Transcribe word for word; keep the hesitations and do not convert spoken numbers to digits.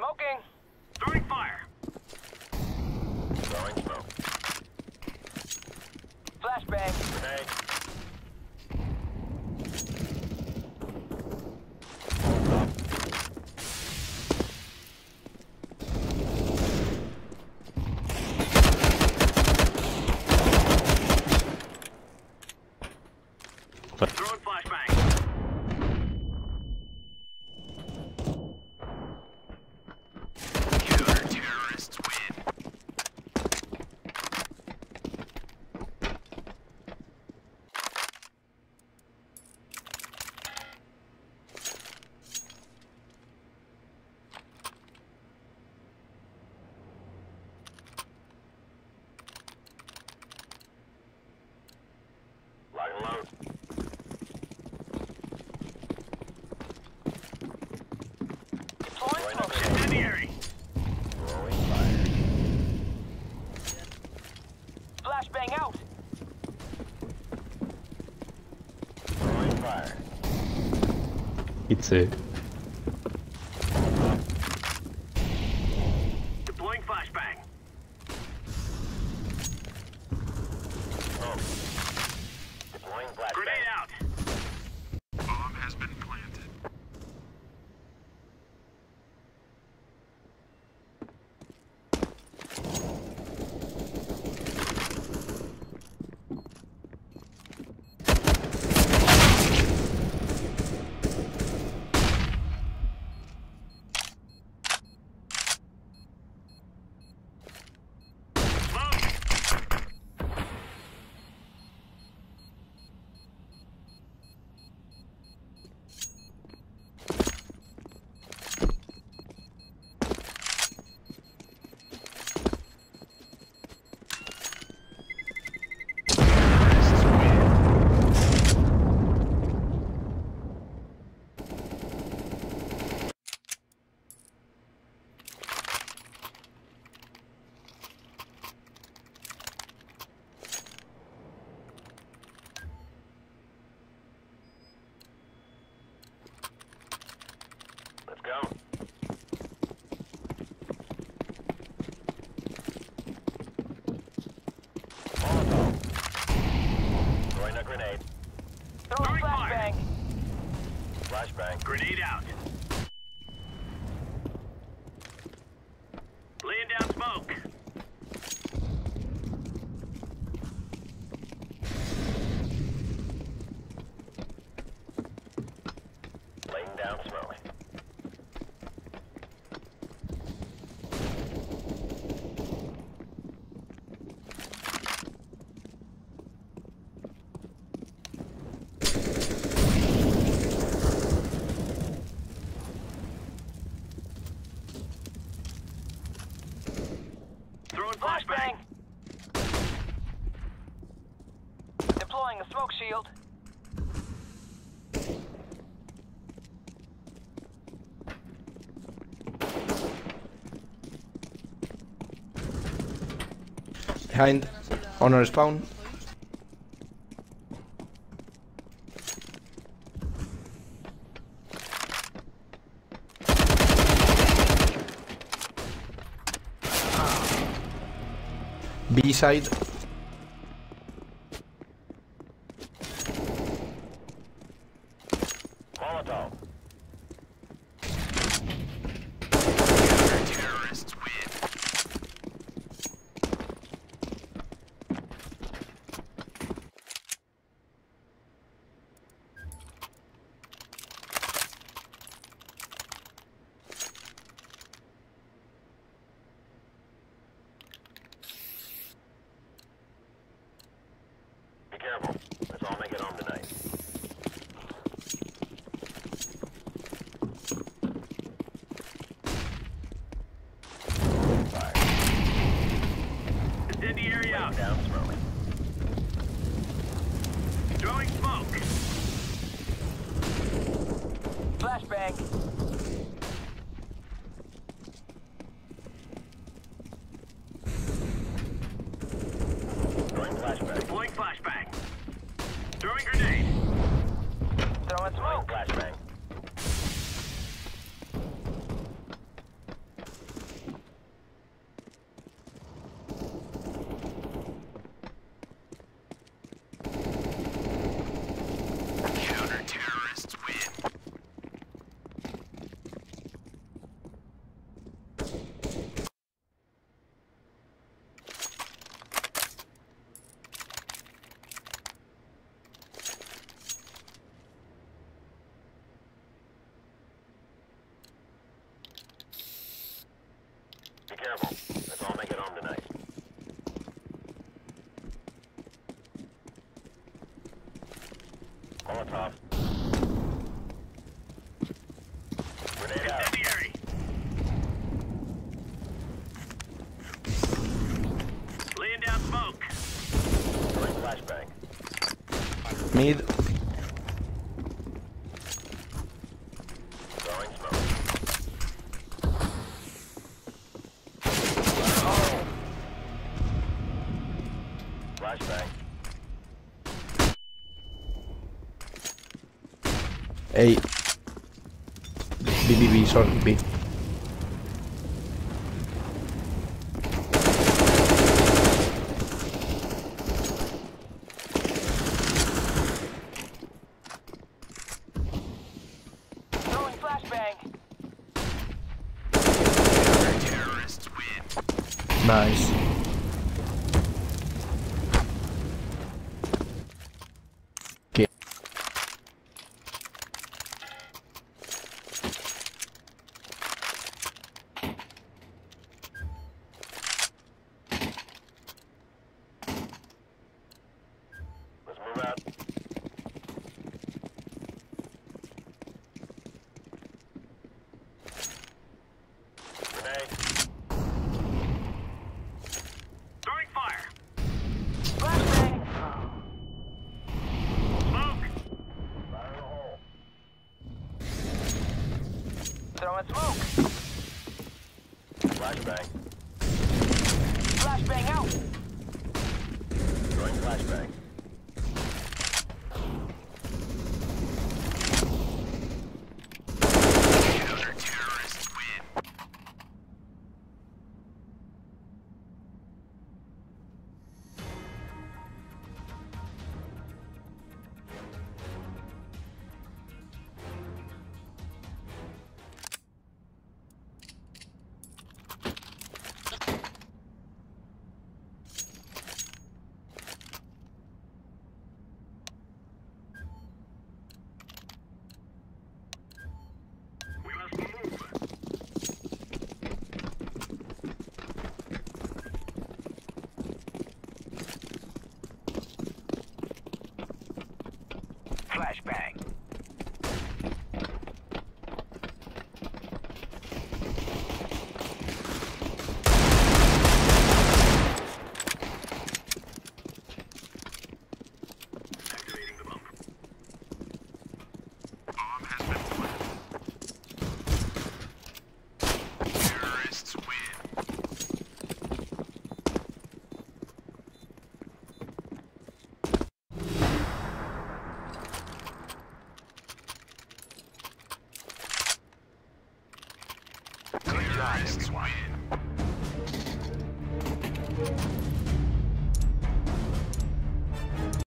Smoking. Throwing fire. Throwing smoke. Flashbang. Grenade. Throwing flashbang. Counter-terrorists win. Lock and load. Deploying Throwing a smoke. grenade. Incendiary. Throwing fire. Flashbang out. Throwing fire. It's a Deploying flashbang. Smoke. Deploying flashbang. Grenade out. Bomb has been planted. Let's go. Molotov. Throwing a grenade. Throwing Throwing fire. flashbang. Flashbang. Grenade out. Laying down smoke. Laying down smoke. Throwing Flashbang. flashbang. Deploying a smoke shield. Behind. On our spawn. B side. Molotov. Counter-terrorists win. Be careful. Let's all make it home tonight. Fire. Incendiary out. Down smoke. Throwing smoke. Flashbang. Throwing flashbang. Deploying flashbang. Throwing grenade. Throwing Throwing smoke. flashbang. Be careful. Let's all make it home tonight. Molotov. Grenade out. Incendiary. Laying down smoke. Throwing flashbang. Mid. Throwing smoke. Flashbang. A. B, B, B, sorry, B. Throwing flashbang. Terrorists win. Nice. Okay. Let's move out. Grenade. Throwing fire. Flashbang. Smoke. Fire in the hole. Throwing smoke. Flashbang. Flashbang out. Throwing flashbang. Counter terrorists win. We must move. Flashbang. Activating the bomb. Bomb has been planted. Terrorists win. Terrorists win.